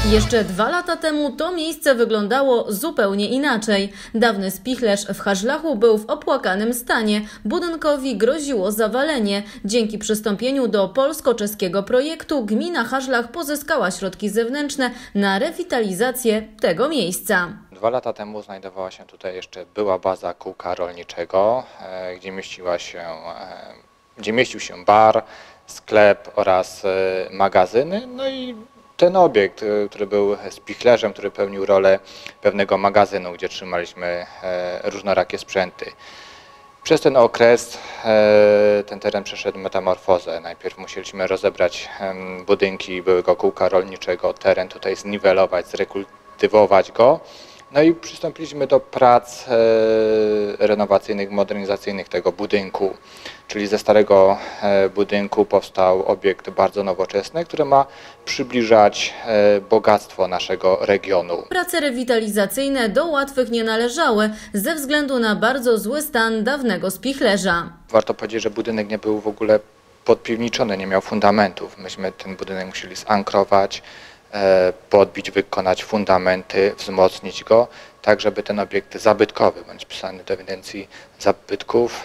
Jeszcze 2 lata temu to miejsce wyglądało zupełnie inaczej. Dawny spichlerz w Hażlachu był w opłakanym stanie. Budynkowi groziło zawalenie. Dzięki przystąpieniu do polsko-czeskiego projektu gmina Hażlach pozyskała środki zewnętrzne na rewitalizację tego miejsca. 2 lata temu znajdowała się tutaj jeszcze była baza kółka rolniczego, gdzie mieścił się bar, sklep oraz magazyny. No i ten obiekt, który był spichlerzem, który pełnił rolę pewnego magazynu, gdzie trzymaliśmy różnorakie sprzęty. Przez ten okres ten teren przeszedł metamorfozę. Najpierw musieliśmy rozebrać budynki byłego kółka rolniczego, teren tutaj zniwelować, zrekultywować go. No i przystąpiliśmy do prac renowacyjnych, modernizacyjnych tego budynku. Czyli ze starego budynku powstał obiekt bardzo nowoczesny, który ma przybliżać bogactwo naszego regionu. Prace rewitalizacyjne do łatwych nie należały ze względu na bardzo zły stan dawnego spichlerza. Warto powiedzieć, że budynek nie był w ogóle podpiwniczony, nie miał fundamentów. Myśmy ten budynek musieli zankrować, podbić, wykonać fundamenty, wzmocnić go, tak żeby ten obiekt zabytkowy, bądź wpisany do ewidencji zabytków,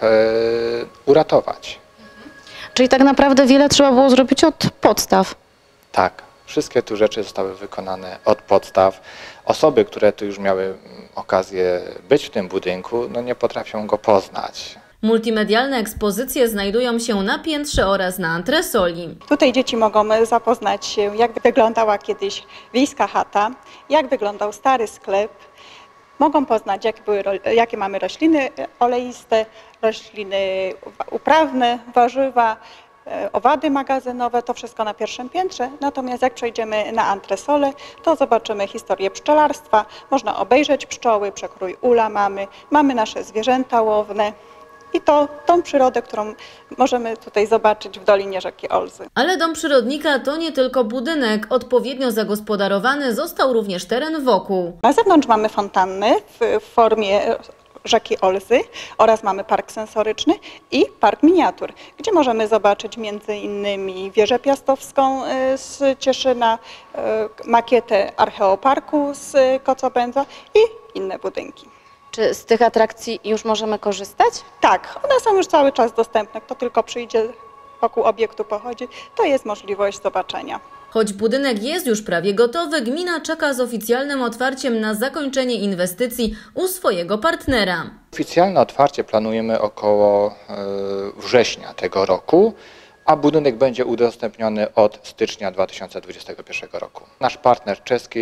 uratować. Czyli tak naprawdę wiele trzeba było zrobić od podstaw. Tak, wszystkie tu rzeczy zostały wykonane od podstaw. Osoby, które tu już miały okazję być w tym budynku, no nie potrafią go poznać. Multimedialne ekspozycje znajdują się na piętrze oraz na antresoli. Tutaj dzieci mogą zapoznać się, jak wyglądała kiedyś wiejska chata, jak wyglądał stary sklep. Mogą poznać, jakie mamy rośliny oleiste, rośliny uprawne, warzywa, owady magazynowe, to wszystko na pierwszym piętrze. Natomiast jak przejdziemy na antresolę, to zobaczymy historię pszczelarstwa. Można obejrzeć pszczoły, przekrój ula mamy nasze zwierzęta łowne. I tą przyrodę, którą możemy tutaj zobaczyć w Dolinie Rzeki Olzy. Ale Dom Przyrodnika to nie tylko budynek. Odpowiednio zagospodarowany został również teren wokół. Na zewnątrz mamy fontannę w formie rzeki Olzy oraz mamy park sensoryczny i park miniatur, gdzie możemy zobaczyć między innymi wieżę piastowską z Cieszyna, makietę archeoparku z Kocobędza i inne budynki. Czy z tych atrakcji już możemy korzystać? Tak, one są już cały czas dostępne. Kto tylko przyjdzie, wokół obiektu pochodzi, to jest możliwość zobaczenia. Choć budynek jest już prawie gotowy, gmina czeka z oficjalnym otwarciem na zakończenie inwestycji u swojego partnera. Oficjalne otwarcie planujemy około września tego roku, a budynek będzie udostępniony od stycznia 2021 roku. Nasz partner czeski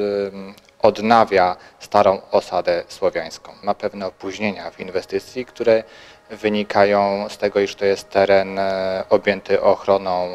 odnawia starą osadę słowiańską. Ma pewne opóźnienia w inwestycji, które wynikają z tego, iż to jest teren objęty ochroną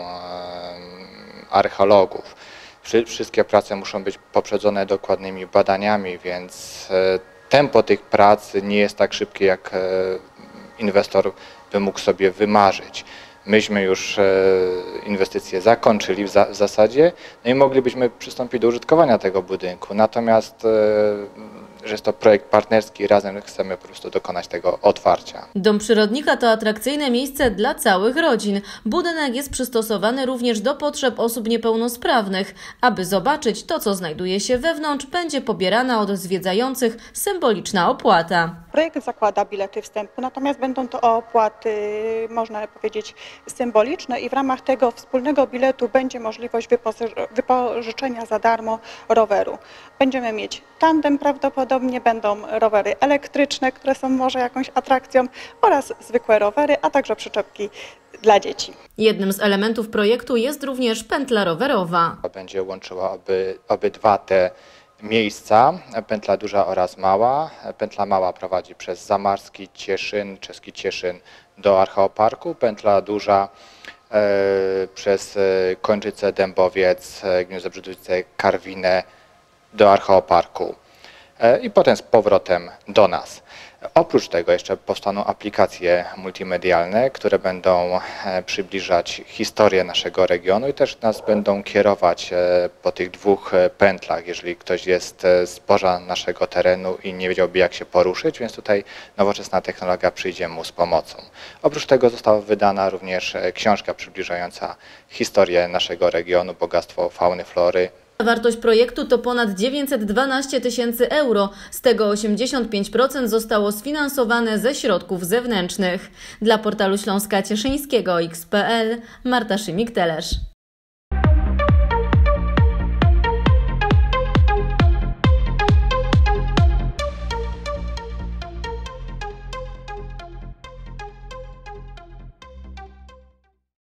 archeologów. Wszystkie prace muszą być poprzedzone dokładnymi badaniami, więc tempo tych prac nie jest tak szybkie, jak inwestor by mógł sobie wymarzyć. Myśmy już inwestycje zakończyli w zasadzie, no i moglibyśmy przystąpić do użytkowania tego budynku. Natomiast, że jest to projekt partnerski, razem chcemy po prostu dokonać tego otwarcia. Dom Przyrodnika to atrakcyjne miejsce dla całych rodzin. Budynek jest przystosowany również do potrzeb osób niepełnosprawnych. Aby zobaczyć to, co znajduje się wewnątrz, będzie pobierana od zwiedzających symboliczna opłata. Projekt zakłada bilety wstępu, natomiast będą to opłaty, można powiedzieć, symboliczne i w ramach tego wspólnego biletu będzie możliwość wypożyczenia za darmo roweru. Będziemy mieć tandem prawdopodobnie, będą rowery elektryczne, które są może jakąś atrakcją oraz zwykłe rowery, a także przyczepki dla dzieci. Jednym z elementów projektu jest również pętla rowerowa. Będzie łączyła obydwa te miejsca, pętla duża oraz mała. Pętla mała prowadzi przez Zamarski, Cieszyn, czeski Cieszyn do archeoparku. Pętla duża przez Kończyce, Dębowiec, Gniezno Zebrzydowice, Karwinę do archeoparku i potem z powrotem do nas. Oprócz tego jeszcze powstaną aplikacje multimedialne, które będą przybliżać historię naszego regionu i też nas będą kierować po tych dwóch pętlach, jeżeli ktoś jest spoza naszego terenu i nie wiedziałby, jak się poruszyć, więc tutaj nowoczesna technologia przyjdzie mu z pomocą. Oprócz tego została wydana również książka przybliżająca historię naszego regionu, bogactwo fauny, flory Wartość projektu to ponad 912 tysięcy euro, z tego 85% zostało sfinansowane ze środków zewnętrznych. Dla portalu Śląska Cieszyńskiego XPL Marta Szymik-Telesz.